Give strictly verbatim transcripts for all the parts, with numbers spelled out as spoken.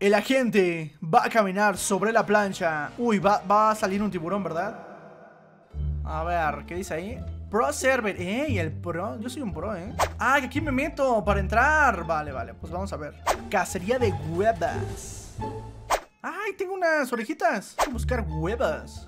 El agente va a caminar sobre la plancha. Uy, va, va a salir un tiburón, ¿verdad? A ver, ¿qué dice ahí? Pro server. ¡Ey, el pro! Yo soy un pro, ¿eh? ¡Ah, que aquí me meto para entrar! Vale, vale, pues vamos a ver. Cacería de huevas. ¡Ay, tengo unas orejitas! Voy a buscar huevas.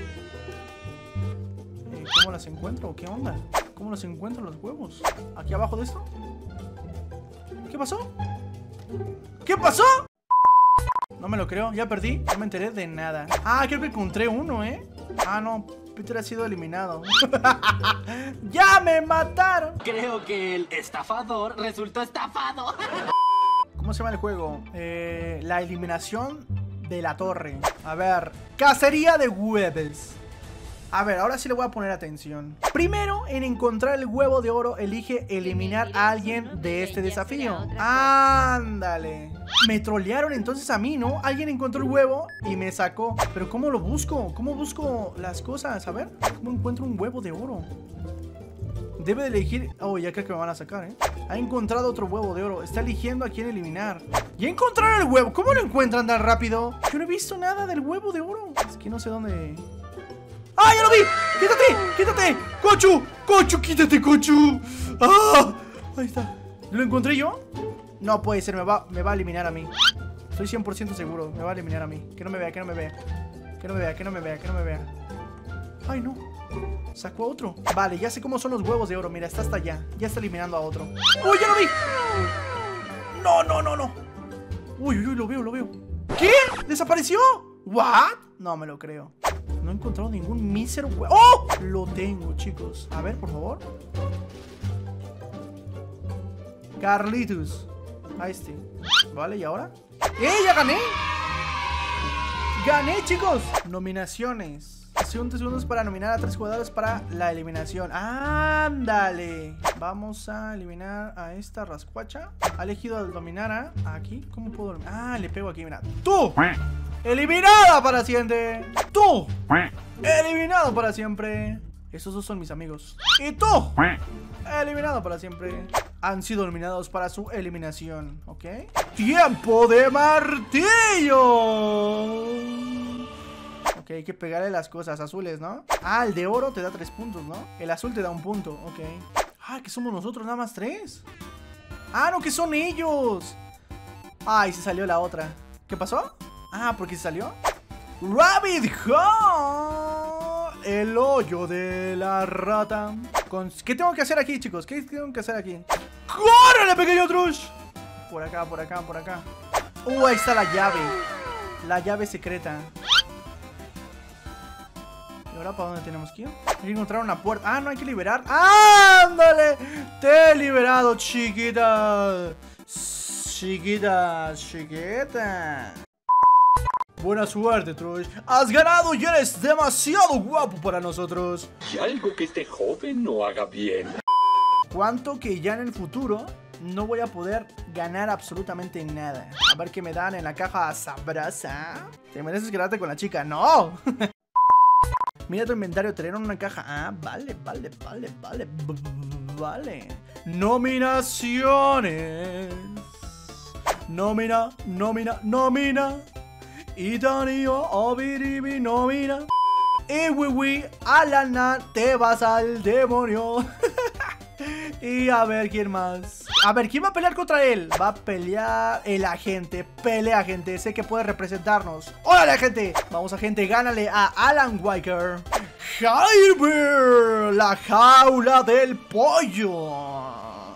Eh, ¿Cómo las encuentro? ¿Qué onda? ¿Cómo los encuentro los huevos? ¿Aquí abajo de esto? ¿Qué pasó? ¿Qué pasó? No me lo creo, ya perdí. No me enteré de nada. Ah, creo que encontré uno, ¿eh? Ah, no, Peter ha sido eliminado. ¡Ya me mataron! Creo que el estafador resultó estafado. ¿Cómo se llama el juego? Eh, la eliminación de la torre. A ver, cacería de huevos. A ver, ahora sí le voy a poner atención. Primero, en encontrar el huevo de oro, elige eliminar a alguien de este desafío. ¡Ándale! Me trolearon entonces a mí, ¿no? Alguien encontró el huevo y me sacó. Pero ¿cómo lo busco? ¿Cómo busco las cosas? A ver, ¿cómo encuentro un huevo de oro? Debe de elegir... Oh, ya creo que me van a sacar, ¿eh? Ha encontrado otro huevo de oro. Está eligiendo a quién eliminar. ¡Ya encontraron el huevo! ¿Cómo lo encuentran tan rápido? Yo no he visto nada del huevo de oro. Es que no sé dónde... ¡Ah, ya lo vi! ¡Quítate! ¡Quítate! ¡Cochu! ¡Cochu! ¡Quítate, Cochu! ¡Ah! Ahí está. ¿Lo encontré yo? No puede ser, me va, me va a eliminar a mí. Estoy cien por ciento seguro, me va a eliminar a mí. Que no me vea, que no me vea. Que no me vea, que no me vea, que no me vea. ¡Ay, no! Sacó a otro. Vale, ya sé cómo son los huevos de oro. Mira, está hasta allá. Ya está eliminando a otro. ¡Uy, ya lo vi! ¡No, no, no, no! ¡Uy, uy, uy! Lo veo, lo veo. ¿Qué? ¿Desapareció? ¿What? No me lo creo. No he encontrado ningún mísero huevo. ¡Oh! Lo tengo, chicos. A ver, por favor. Carlitos. A este. Vale, ¿y ahora? ¡Eh! ¡Ya gané! ¡Gané, chicos! Nominaciones. veinte segundos para nominar a tres jugadores para la eliminación. ¡Ándale! Vamos a eliminar a esta rascuacha. Ha elegido al dominar a... Aquí. ¿Cómo puedo eliminar? Ah, le pego aquí, mira. ¡Tú! ¡Eliminada para siempre! ¡Tú! ¡Eliminado para siempre! Esos dos son mis amigos. ¡Y tú! Eliminado para siempre. Han sido eliminados para su eliminación. ¿Ok? ¡Tiempo de martillo! Ok, hay que pegarle las cosas azules, ¿no? Ah, el de oro te da tres puntos, ¿no? El azul te da un punto, ok. Ah, que somos nosotros nada más tres. Ah, no, que son ellos. Ay, se salió la otra. ¿Qué pasó? Ah, ¿por qué se salió? Rabbit Hole, el hoyo de la rata. Con... ¿Qué tengo que hacer aquí, chicos? ¿Qué tengo que hacer aquí? ¡Córrele, pequeño Trush! Por acá, por acá, por acá. Uh, ahí está la llave. La llave secreta. ¿Y ahora para dónde tenemos que ir? Hay que encontrar una puerta. Ah, no, hay que liberar. ¡Ándale! Te he liberado, chiquita. Chiquita, chiquita. Buena suerte, Trush. Has ganado y eres demasiado guapo para nosotros. Y algo que este joven no haga bien. Cuánto que ya en el futuro no voy a poder ganar absolutamente nada. A ver qué me dan en la caja sabrosa. ¿Te mereces quedarte con la chica? ¡No! Mira tu inventario, te dieron una caja. Ah, vale, vale, vale, vale. B vale. Nominaciones. Nomina, nomina, nomina. Itanio, Obiribi, nomina. Y wiwi, Alana, te vas al demonio. Y a ver quién más. A ver, ¿quién va a pelear contra él? Va a pelear el agente. Pelea, agente. Sé que puede representarnos. ¡Órale, agente! Vamos, agente, gánale a Alan Walker. Hyper, la jaula del pollo.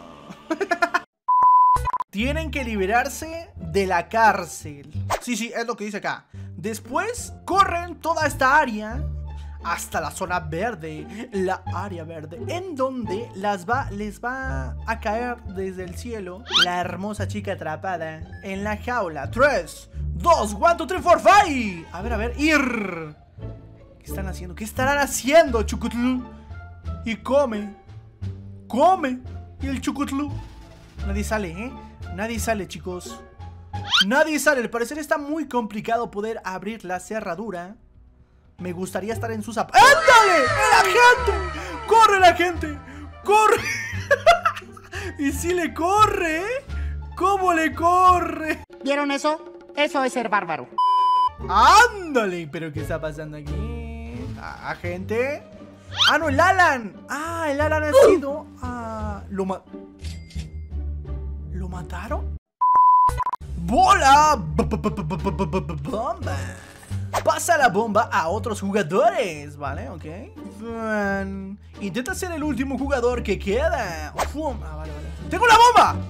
Tienen que liberarse de la cárcel. Sí, sí, es lo que dice acá. Después corren toda esta área hasta la zona verde, la área verde, en donde las va, les va a caer desde el cielo la hermosa chica atrapada en la jaula. tres, dos, uno, dos, tres, cuatro, cinco. A ver, a ver, ir. ¿Qué están haciendo? ¿Qué estarán haciendo, Chucutlu? Y come. Come. Y el Chucutlu. Nadie sale, ¿eh? Nadie sale, chicos. Nadie sale. Al parecer está muy complicado poder abrir la cerradura. Me gustaría estar en sus zapatos. ¡Ándale! ¡La gente! ¡Corre la gente! ¡Corre! Y si le corre, ¿eh? ¿Cómo le corre? ¿Vieron eso? Eso es ser bárbaro. ¡Ándale! ¿Pero qué está pasando aquí? Ah, gente. Ah, no, el Alan. Ah, el Alan ha sido. Ah, lo ma... ¿Lo mataron? ¡Bola! ¡Bomba! Pasa la bomba a otros jugadores, ¿vale? Ok. Fun. Intenta ser el último jugador que queda. Fum. Ah, vale, vale. ¡Tengo la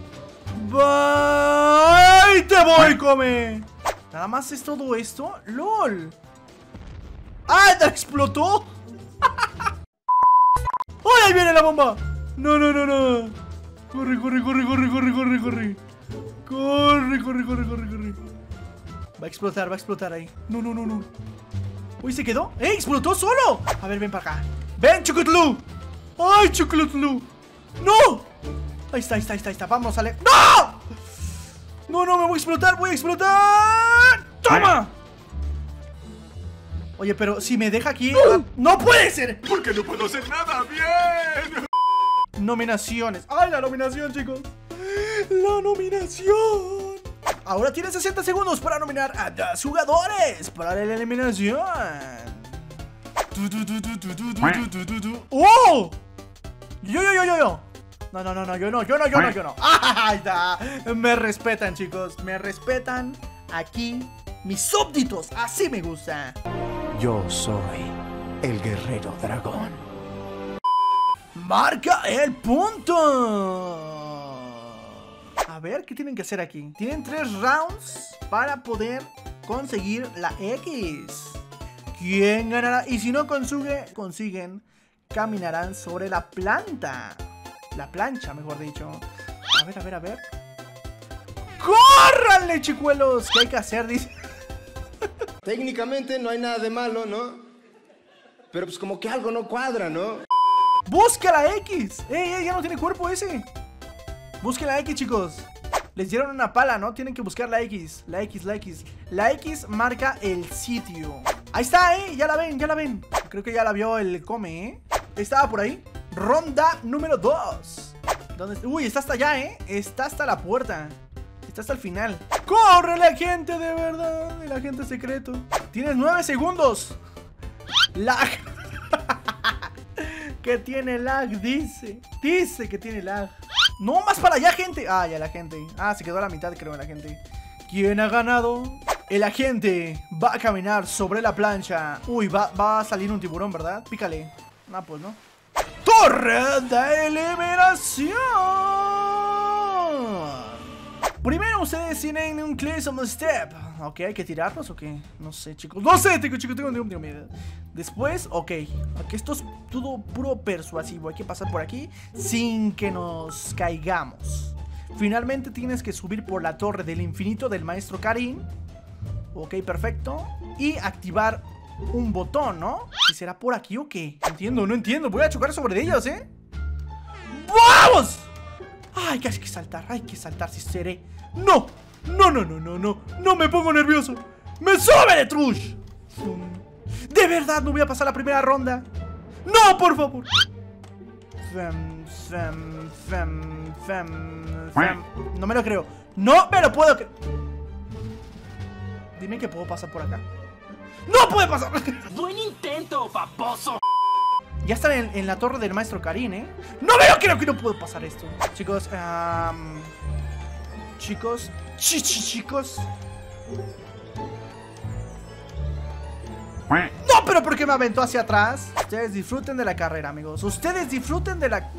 bomba! ¡Bye! ¡Te voy, come! Nada más es todo esto. ¡Lol! ¡Ah! ¡Te explotó! ¡Ay, ahí viene la bomba! ¡No, no, no, no! ¡Corre, corre, corre, corre, corre, corre, corre! ¡Corre, corre, corre, corre, corre! Va a explotar, va a explotar ahí. No, no, no, no. Uy, ¿se quedó? ¡Eh! ¡Explotó solo! A ver, ven para acá. ¡Ven, Chucutlu! ¡Ay, Chucutlu! ¡No! Ahí está, ahí está, ahí está, ahí está. Vamos, sale. ¡No! No, no, me voy a explotar, voy a explotar. ¡Toma! Oye, pero si me deja aquí... ¡No puede ser! Porque no puedo hacer nada bien. Nominaciones. ¡Ay, la nominación, chicos! ¡La nominación! Ahora tienes sesenta segundos para nominar a dos jugadores para la eliminación. ¡Oh! Yo, yo, yo, yo, yo. No, no, no, no, yo no, yo no, yo no, yo no. ¡Ahí está! Me respetan, chicos, me respetan. Aquí, mis súbditos, así me gusta. Yo soy el guerrero dragón. Marca el punto. A ver, ¿qué tienen que hacer aquí? Tienen tres rounds para poder conseguir la X. ¿Quién ganará? Y si no consigue, consiguen, caminarán sobre la planta. La plancha, mejor dicho. A ver, a ver, a ver. ¡Córranle, chicuelos! ¿Qué hay que hacer? Dice. Técnicamente no hay nada de malo, ¿no? Pero pues como que algo no cuadra, ¿no? ¡Busca la X! ¡Ey, ey! Ya no tiene cuerpo ese. Busquen la X, chicos. Les dieron una pala, ¿no? Tienen que buscar la X. La X, la X. La X marca el sitio. Ahí está, ¿eh? Ya la ven, ya la ven. Creo que ya la vio el come, ¿eh? Estaba por ahí. Ronda número dos. ¿Dónde está? Uy, está hasta allá, ¿eh? Está hasta la puerta. Está hasta el final. ¡Corre la gente de verdad! El agente secreto. Tienes nueve segundos. Lag. Que tiene lag, dice. Dice que tiene lag. No, más para allá, gente. Ah, ya la gente. Ah, se quedó a la mitad, creo, la gente. ¿Quién ha ganado? El agente va a caminar sobre la plancha. Uy, va, va a salir un tiburón, ¿verdad? Pícale. Ah, pues no. ¡Torre de eliminación! Primero ustedes tienen un clear on the step. Ok, ¿hay que tirarlos o qué? No sé, chicos. No sé, chicos, chicos, tengo, tengo, tengo miedo. Después, ok. Aquí esto es todo puro persuasivo. Hay que pasar por aquí sin que nos caigamos. Finalmente tienes que subir por la torre del infinito del maestro Karin. Ok, perfecto. Y activar un botón, ¿no? ¿Y será por aquí o qué? No entiendo, no entiendo. Voy a chocar sobre ellos, ¿eh? ¡Vamos! Ay, que hay que saltar, hay que saltar si seré. ¡No! ¡No, no, no, no, no! ¡No me pongo nervioso! ¡Me sube de trush! De verdad no voy a pasar la primera ronda. ¡No, por favor! Fem, fem, fem, fem, fem. No me lo creo. ¡No me lo puedo creer! Dime que puedo pasar por acá. ¡No puede pasar! ¡Buen intento, baboso! Ya están en, en la torre del maestro Karin, ¿eh? ¡No me lo creo que no puedo pasar esto! Chicos, um, Chicos Chichi, chicos No, pero ¿por qué me aventó hacia atrás? Ustedes disfruten de la carrera, amigos. Ustedes disfruten de la...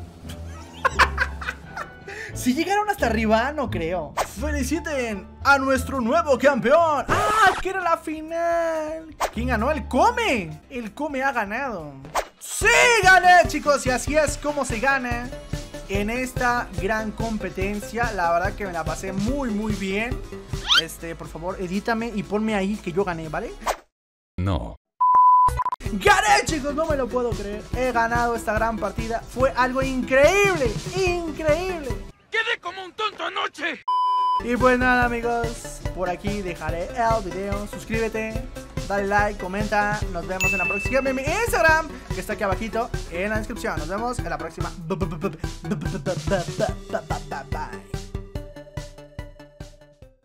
Si llegaron hasta arriba, no creo. Feliciten a nuestro nuevo campeón. ¡Ah! Que era la final. ¿Quién ganó? El Come. El Come ha ganado. ¡Sí, gané, chicos! Y así es como se gana en esta gran competencia. La verdad que me la pasé muy, muy bien. Este, por favor, edítame y ponme ahí que yo gané, ¿vale? No. ¡Gané, chicos! No me lo puedo creer. He ganado esta gran partida. Fue algo increíble. Increíble. ¡Quedé como un tonto anoche! Y pues nada, amigos, por aquí dejaré el video. Suscríbete, dale like, comenta. Nos vemos en la próxima. Síganme en mi Instagram, que está aquí abajito en la descripción. Nos vemos en la próxima. Bye.